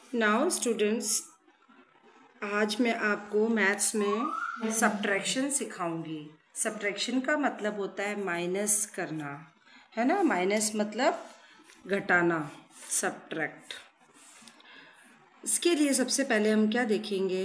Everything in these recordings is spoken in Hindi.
नाउ स्टूडेंट्स, आज मैं आपको मैथ्स में सब्ट्रैक्शन सिखाऊंगी। सब्ट्रैक्शन का मतलब होता है माइनस करना, है ना। माइनस मतलब घटाना, सब्ट्रैक्ट। इसके लिए सबसे पहले हम क्या देखेंगे,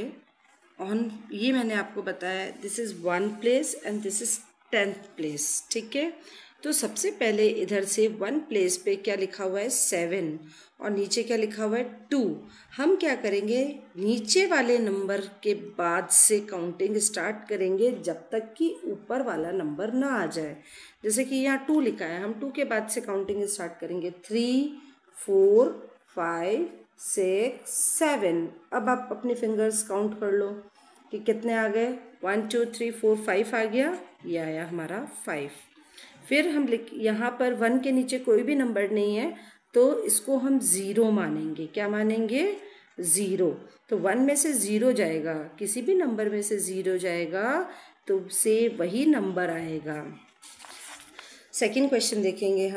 ये मैंने आपको बताया, this is 1 place and this is 10th place, ठीक है। तो सबसे पहले इधर से 1 प्लेस पे क्या लिखा हुआ है 7 और नीचे क्या लिखा हुआ है 2। हम क्या करेंगे, नीचे वाले नंबर के बाद से काउंटिंग स्टार्ट करेंगे जब तक कि ऊपर वाला नंबर ना आ जाए। जैसे कि यहाँ 2 लिखा है, हम 2 के बाद से काउंटिंग स्टार्ट करेंगे 3 4 5 6 7। अब आप अपने फिंगर्स काउंट कर लो कि कितने आ गए। 1 2 3 4 5 आ गया, ये आया हमारा 5। फिर हम यहाँ पर 1 के नीचे कोई भी नंबर नहीं है तो इसको हम 0 मानेंगे। क्या मानेंगे? 0। तो 1 में से 0 जाएगा, किसी भी नंबर में से 0 जाएगा तो से वही नंबर आएगा। सेकंड क्वेश्चन देखेंगे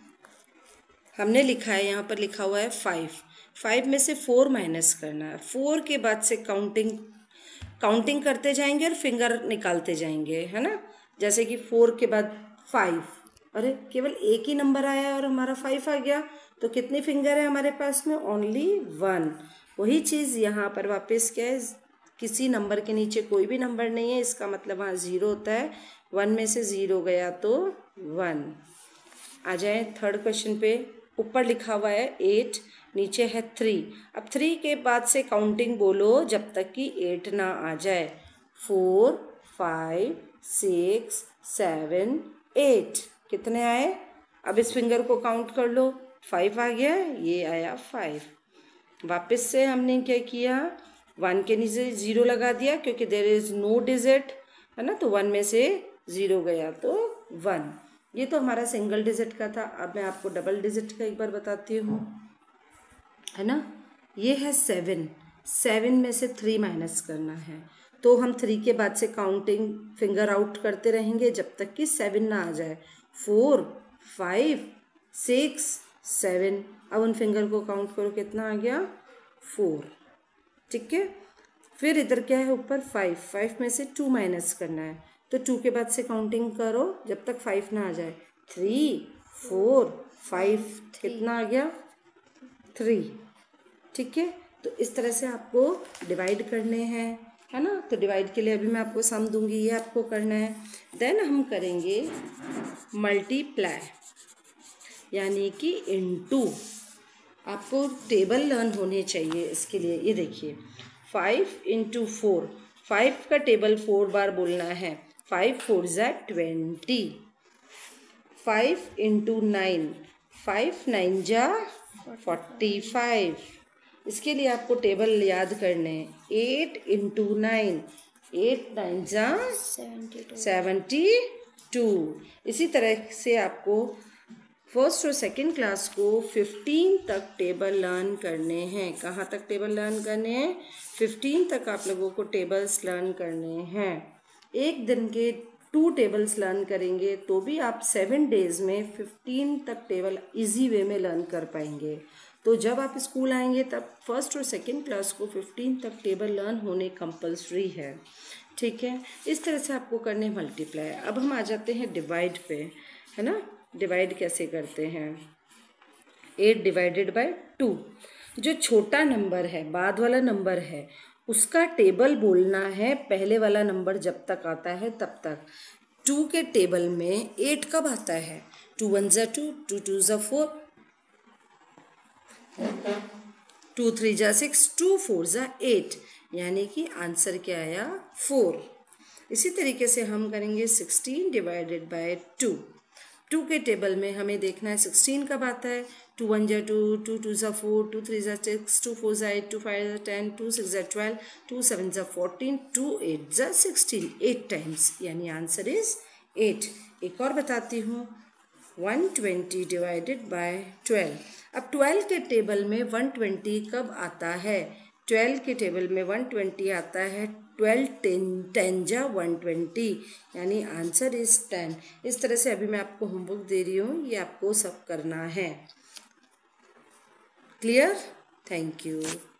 हमने लिखा है, यहाँ पर लिखा हुआ है 5 में से 4 माइनस करना है। 4 के बाद से काउंटिंग करते जाएंगे और फिंगर निकालते जाएंगे, है ना। जैसे कि 4 के बाद 5, अरे केवल एक ही नंबर आया है और हमारा 5 आ गया, तो कितनी फिंगर है हमारे पास में? ओनली 1। वही चीज़ यहाँ पर वापस क्या है, किसी नंबर के नीचे कोई भी नंबर नहीं है, इसका मतलब वहाँ 0 होता है। 1 में से 0 गया तो 1। आ जाए थर्ड क्वेश्चन पे। ऊपर लिखा हुआ है 8, नीचे है 3। अब 3 के बाद से काउंटिंग बोलो जब तक कि 8 ना आ जाए। 4 5 6 7 8। कितने आए? अब इस फिंगर को काउंट कर लो, 5 आ गया, ये आया 5। वापस से हमने क्या किया, 1 के नीचे 0 लगा दिया क्योंकि देयर इज़ नो डिजिट, है ना। तो 1 में से 0 गया तो 1। ये तो हमारा सिंगल डिजिट का था। अब मैं आपको डबल डिजिट का एक बार बताती हूँ, है ना। ये है 7 में से 3 माइनस करना है, तो हम 3 के बाद से काउंटिंग फिंगर आउट करते रहेंगे जब तक कि 7 ना आ जाए। 4 5 6 7। अब उन फिंगर को काउंट करो, कितना आ गया? 4, ठीक है। फिर इधर क्या है ऊपर 5 में से 2 माइनस करना है, तो 2 के बाद से काउंटिंग करो जब तक 5 ना आ जाए। 3 4 5, कितना आ गया? 3, ठीक है। तो इस तरह से आपको डिवाइड करने हैं, है ना। तो डिवाइड के लिए अभी मैं आपको सम दूंगी, ये आपको करना है। देन हम करेंगे मल्टीप्लाई, यानी कि इनटू। आपको टेबल लर्न होने चाहिए इसके लिए। ये देखिए 5 × 4, 5 का टेबल 4 बार बोलना है। 5 4 = 20। 5 × 9, 5 9 = 45। इसके लिए आपको टेबल याद करने हैं। 8 × 9, 8 9 = 72। इसी तरह से आपको फर्स्ट और सेकंड क्लास को 15 तक टेबल लर्न करने हैं। कहाँ तक टेबल लर्न करने हैं? 15 तक आप लोगों को टेबल्स लर्न करने हैं। एक दिन के 2 टेबल्स लर्न करेंगे तो भी आप 7 डेज में 15 तक टेबल इजी वे में लर्न कर पाएंगे। तो जब आप स्कूल आएंगे तब फर्स्ट और सेकंड क्लास को 15 तक टेबल लर्न होने कंपलसरी है, ठीक है। इस तरह से आपको करने मल्टीप्लाई। अब हम आ जाते हैं डिवाइड पे, है ना। डिवाइड कैसे करते हैं? 8 ÷ 2। जो छोटा नंबर है, बाद वाला नंबर है, उसका टेबल बोलना है पहले वाला नंबर जब तक आता है तब तक। 2 के टेबल में 8 कब आता है? 2 1 = 2, 2 2 = 4, 2 3 = 6, 2 4 = 8, यानी कि आंसर क्या आया? 4। इसी तरीके से हम करेंगे 16 ÷ 2। 2 के टेबल में हमें देखना है 16 कब आता है। 2 1 = 2, 2 2 = 4, 2 3 = 6, 2 4 = 8, 2 5 = 10, 2 6 = 12, 2 7 = 14, 2 8 = 16। 8 टाइम्स, यानी आंसर इज 8। एक और बताती हूँ, 120 ÷ 12। अब 12 के टेबल में 120 कब आता है? 12 के टेबल में 120 आता है 12 10 = 120, यानी आंसर इज 10। इस तरह से अभी मैं आपको होमवर्क दे रही हूँ, ये आपको सब करना है। क्लियर? Thank you.